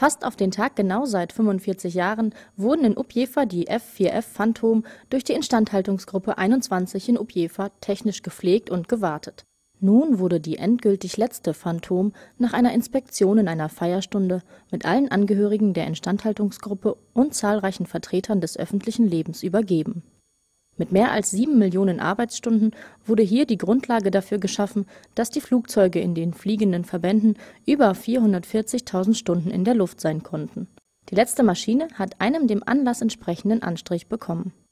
Fast auf den Tag genau seit 45 Jahren wurden in Upjefa die F-4F Phantom durch die Instandhaltungsgruppe 21 in Upjefa technisch gepflegt und gewartet. Nun wurde die endgültig letzte Phantom nach einer Inspektion in einer Feierstunde mit allen Angehörigen der Instandhaltungsgruppe und zahlreichen Vertretern des öffentlichen Lebens übergeben. Mit mehr als 7 Millionen Arbeitsstunden wurde hier die Grundlage dafür geschaffen, dass die Flugzeuge in den fliegenden Verbänden über 440.000 Stunden in der Luft sein konnten. Die letzte Maschine hat einem dem Anlass entsprechenden Anstrich bekommen.